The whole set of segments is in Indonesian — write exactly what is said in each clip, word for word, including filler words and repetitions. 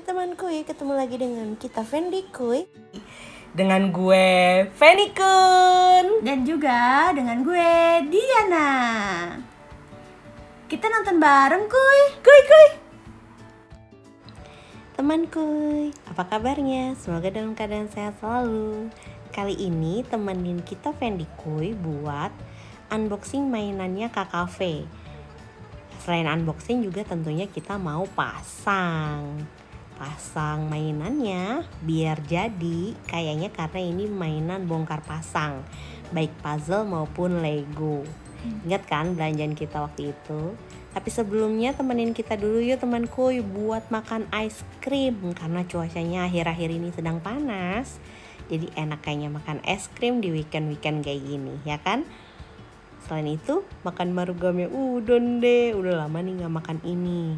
teman kuy, ketemu lagi dengan kita Fendi kuy. Dengan gue Feni Kun. Dan juga dengan gue Diana. Kita nonton bareng kuy. Kuy kuy. Teman kuy, apa kabarnya? Semoga dalam keadaan sehat selalu. Kali ini temenin kita Fendi kuy buat unboxing mainannya K K V. Selain unboxing juga tentunya kita mau pasang Pasang mainannya biar jadi kayaknya, karena ini mainan bongkar pasang, baik puzzle maupun Lego. Ingat kan belanjaan kita waktu itu? Tapi sebelumnya temenin kita dulu yuk temanku buat makan ice cream, karena cuacanya akhir-akhir ini sedang panas. Jadi enak kayaknya makan es krim di weekend-weekend kayak gini, ya kan? Selain itu makan marugame udon deh, udah lama nih gak makan ini.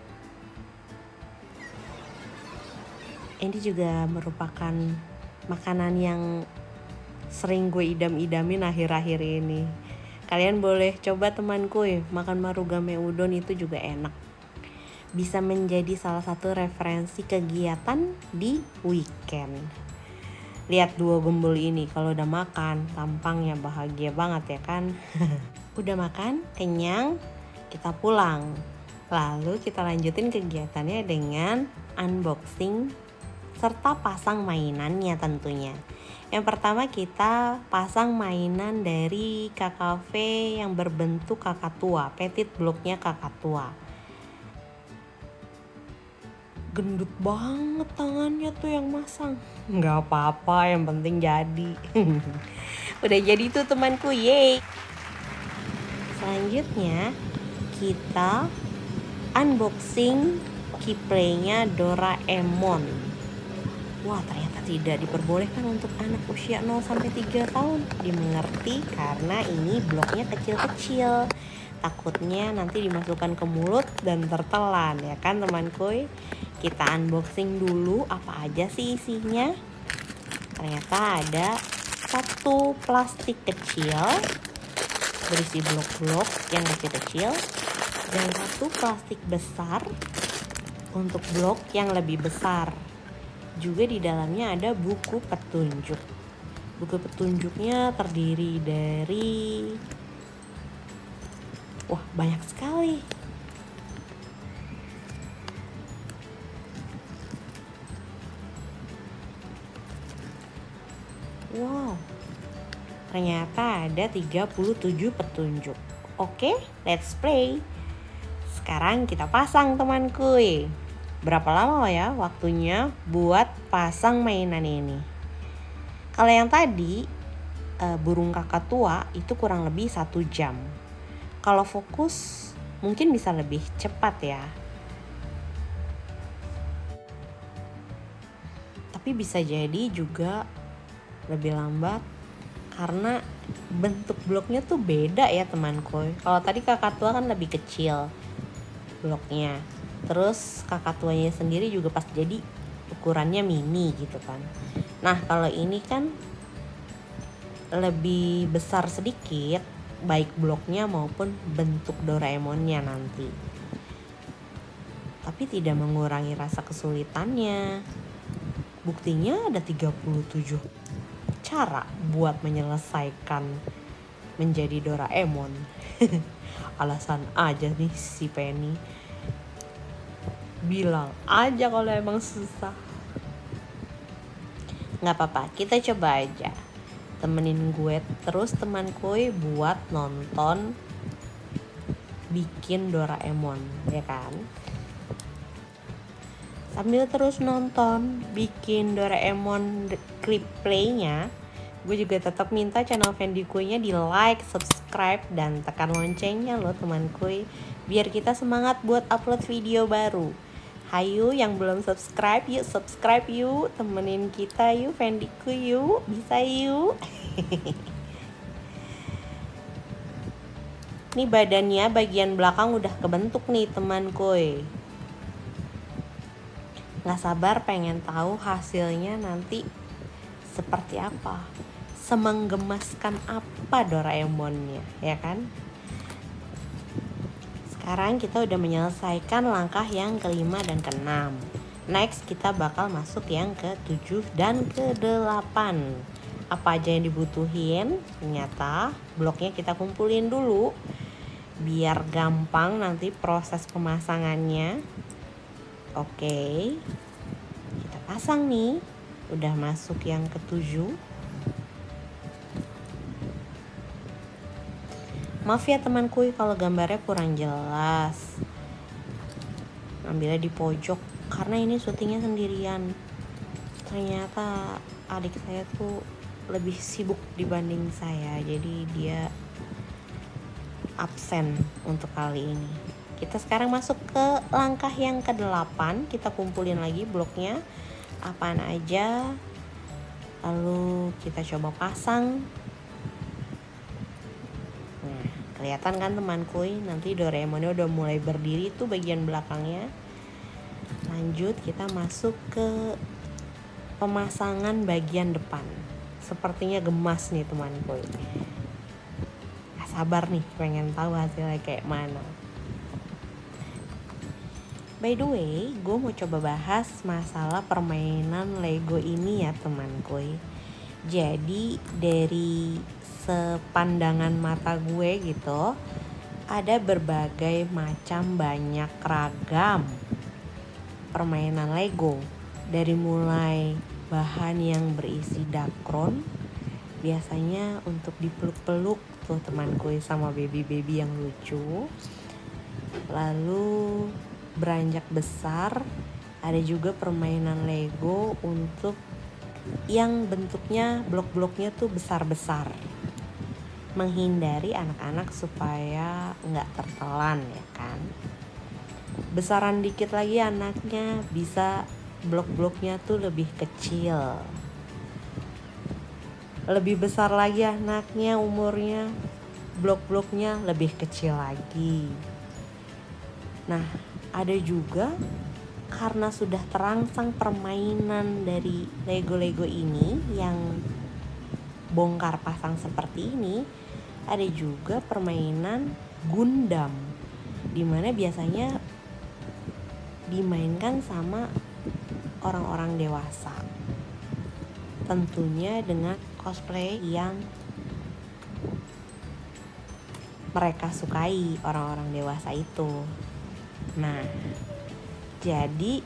Ini juga merupakan makanan yang sering gue idam-idamin akhir-akhir ini. Kalian boleh coba temanku ya, makan marugame udon itu juga enak. Bisa menjadi salah satu referensi kegiatan di weekend. Lihat dua gembul ini, kalau udah makan tampangnya bahagia banget ya kan. Udah makan, kenyang, kita pulang. Lalu kita lanjutin kegiatannya dengan unboxing serta pasang mainannya tentunya. Yang pertama kita pasang mainan dari K K V yang berbentuk kakak tua, petit bloknya kakak tua. Gendut banget tangannya tuh yang masang. Nggak apa-apa, yang penting jadi. Udah jadi tuh temanku, yeay. Selanjutnya kita unboxing keyplaynya Doraemon. Wah, ternyata tidak diperbolehkan untuk anak usia nol sampai tiga tahun. Dimengerti karena ini bloknya kecil-kecil. Takutnya nanti dimasukkan ke mulut dan tertelan, ya kan temanku. Kita unboxing dulu apa aja sih isinya. Ternyata ada satu plastik kecil berisi blok-blok yang kecil-kecil dan satu plastik besar untuk blok yang lebih besar. Juga di dalamnya ada buku petunjuk. Buku petunjuknya terdiri dari wah, banyak sekali. Wow, ternyata ada tiga puluh tujuh petunjuk. Oke, let's play. Sekarang kita pasang temanku. Berapa lama ya waktunya buat pasang mainan ini? Kalau yang tadi burung kakak tua itu kurang lebih satu jam. Kalau fokus mungkin bisa lebih cepat ya. Tapi bisa jadi juga lebih lambat karena bentuk bloknya tuh beda ya temanku. Kalau tadi kakak tua kan lebih kecil bloknya, terus kakak tuanya sendiri juga pas jadi ukurannya mini gitu kan. Nah kalau ini kan lebih besar sedikit, baik bloknya maupun bentuk Doraemonnya nanti. Tapi tidak mengurangi rasa kesulitannya. Buktinya ada tiga puluh tujuh cara buat menyelesaikan menjadi Doraemon. Alasan aja nih si Penny. Bilang aja kalau emang susah. Nggak apa-apa, kita coba aja. Temenin gue terus temanku buat nonton bikin Doraemon, ya kan? Sambil terus nonton bikin Doraemon clip playnya, gue juga tetap minta channel Fendi Kuy-nya di like, subscribe, dan tekan loncengnya loh temanku, biar kita semangat buat upload video baru. Hayu yang belum subscribe, yuk subscribe yuk, temenin kita yuk Fendi Kuy yuk, bisa yuk. Nih badannya bagian belakang udah kebentuk nih temanku. Gak sabar pengen tahu hasilnya nanti seperti apa, semenggemaskan apa Doraemonnya, ya kan? Sekarang kita udah menyelesaikan langkah yang kelima dan keenam. Next kita bakal masuk yang ke tujuh dan ke delapan. Apa aja yang dibutuhin? Ternyata bloknya kita kumpulin dulu biar gampang nanti proses pemasangannya. Oke, kita pasang nih. Udah masuk yang ketujuh. Maaf ya temanku kalau gambarnya kurang jelas. Ambilnya di pojok karena ini syutingnya sendirian. Ternyata adik saya tuh lebih sibuk dibanding saya, jadi dia absen untuk kali ini. Kita sekarang masuk ke langkah yang kedelapan. Kita kumpulin lagi bloknya apaan aja, lalu kita coba pasang. Nah, kelihatan kan temanku, nanti Doraemonnya udah mulai berdiri tuh bagian belakangnya. Lanjut kita masuk ke pemasangan bagian depan. Sepertinya gemas nih temanku. Gak sabar nih pengen tahu hasilnya kayak mana. By the way, gue mau coba bahas masalah permainan Lego ini ya temanku. Jadi dari sepandangan mata gue gitu, ada berbagai macam banyak ragam permainan Lego. Dari mulai bahan yang berisi dakron, biasanya untuk dipeluk-peluk tuh temanku sama baby-baby yang lucu. Lalu beranjak besar, ada juga permainan Lego untuk yang bentuknya blok-bloknya tuh besar-besar, menghindari anak-anak supaya nggak tertelan ya kan. Besaran dikit lagi anaknya bisa blok-bloknya tuh lebih kecil. Lebih besar lagi anaknya umurnya, blok-bloknya lebih kecil lagi. Nah, ada juga karena sudah terangsang permainan dari Lego-Lego ini yang bongkar pasang seperti ini, ada juga permainan Gundam, dimana biasanya dimainkan sama orang-orang dewasa, tentunya dengan cosplay yang mereka sukai orang-orang dewasa itu. Nah, jadi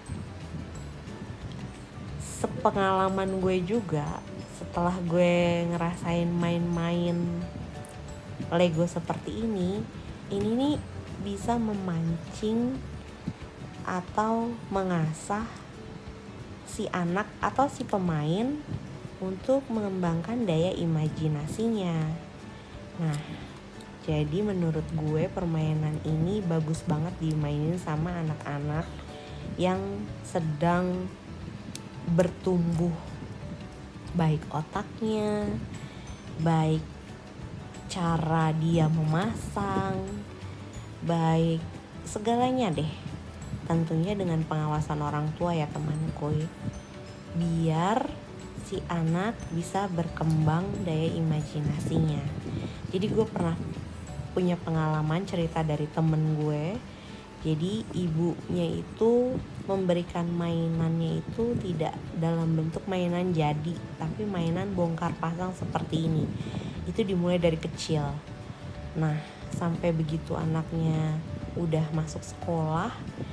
sepengalaman gue juga setelah gue ngerasain main-main Lego seperti ini, ini nih bisa memancing atau mengasah si anak atau si pemain untuk mengembangkan daya imajinasinya. Nah, jadi menurut gue permainan ini bagus banget dimainin sama anak-anak yang sedang bertumbuh, baik otaknya, baik cara dia memasang, baik segalanya deh. Tentunya dengan pengawasan orang tua ya temanku, biar si anak bisa berkembang daya imajinasinya. Jadi gue pernah punya pengalaman cerita dari temen gue. Jadi ibunya itu memberikan mainannya itu tidak dalam bentuk mainan jadi, tapi mainan bongkar pasang seperti ini. Itu dimulai dari kecil. Nah, sampai begitu anaknya udah masuk sekolah,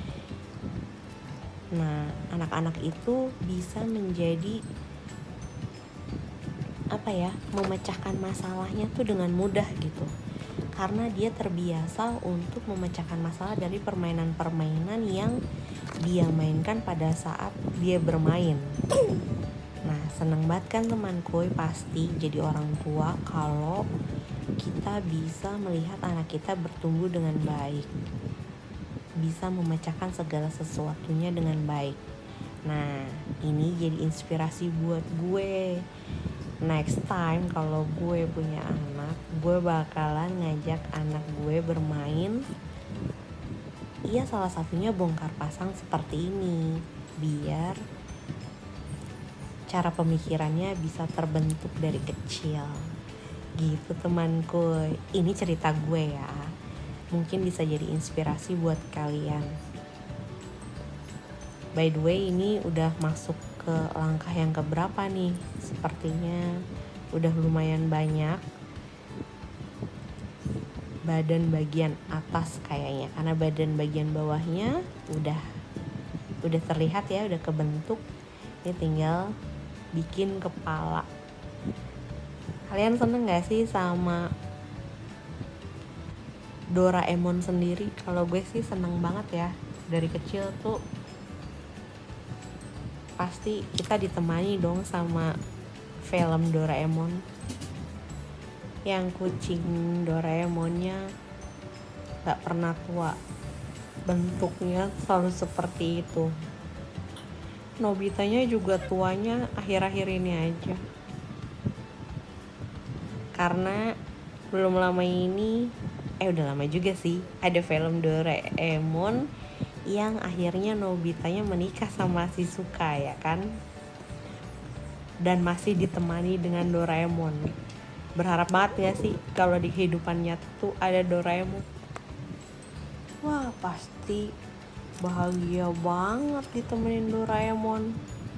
nah anak-anak itu bisa menjadi apa ya, memecahkan masalahnya tuh dengan mudah gitu, karena dia terbiasa untuk memecahkan masalah dari permainan-permainan yang dia mainkan pada saat dia bermain. Nah, seneng banget kan temanku pasti jadi orang tua kalau kita bisa melihat anak kita bertumbuh dengan baik, bisa memecahkan segala sesuatunya dengan baik. Nah, ini jadi inspirasi buat gue. Next time kalau gue punya anak, gue bakalan ngajak anak gue bermain. Iya, salah satunya bongkar pasang seperti ini, biar cara pemikirannya bisa terbentuk dari kecil. Gitu temanku, ini cerita gue ya. Mungkin bisa jadi inspirasi buat kalian. By the way, ini udah masuk ke langkah yang keberapa nih? Sepertinya udah lumayan banyak badan bagian atas kayaknya, karena badan bagian bawahnya udah udah terlihat ya, udah kebentuk. Ini tinggal bikin kepala. Kalian seneng gak sih sama Doraemon sendiri? Kalau gue sih seneng banget ya. Dari kecil tuh pasti kita ditemani dong sama film Doraemon. Yang kucing Doraemonnya gak pernah tua, bentuknya selalu seperti itu. Nobitanya juga tuanya akhir-akhir ini aja, karena belum lama ini eh udah lama juga sih ada film Doraemon yang akhirnya Nobitanya menikah sama Shizuka ya kan, dan masih ditemani dengan Doraemon. Berharap banget ya sih kalau di kehidupan nyata tuh ada Doraemon. Wah, pasti bahagia banget ditemenin Doraemon.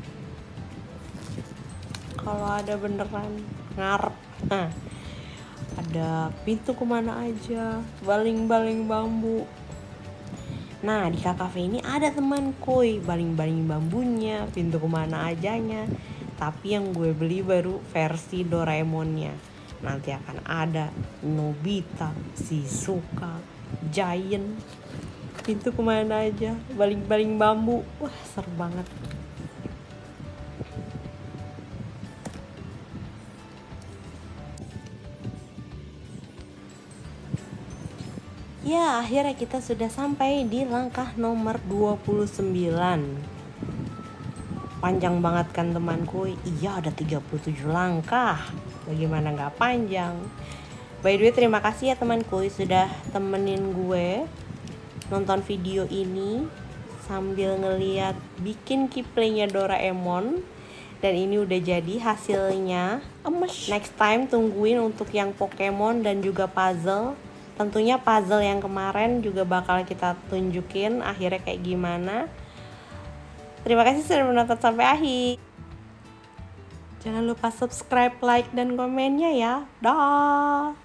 Kalau ada beneran ngarep. Nah, ada pintu kemana aja, baling-baling bambu. Nah, di Kakafe ini ada teman kuy, baling-baling bambunya, pintu kemana ajanya. Tapi yang gue beli baru versi Doraemonnya. Nanti akan ada Nobita, Shizuka, Giant, pintu kemana aja, baling-baling bambu. Wah, seru banget. Ya, akhirnya kita sudah sampai di langkah nomor dua puluh sembilan. Panjang banget kan temanku? Iya, ada tiga puluh tujuh langkah. Bagaimana gak panjang? By the way, terima kasih ya temanku sudah temenin gue nonton video ini sambil ngeliat bikin kiplaynya Doraemon. Dan ini udah jadi hasilnya. Next time tungguin untuk yang Pokemon dan juga puzzle. Tentunya puzzle yang kemarin juga bakal kita tunjukin akhirnya kayak gimana. Terima kasih sudah menonton sampai akhir. Jangan lupa subscribe, like, dan komennya ya. Dah.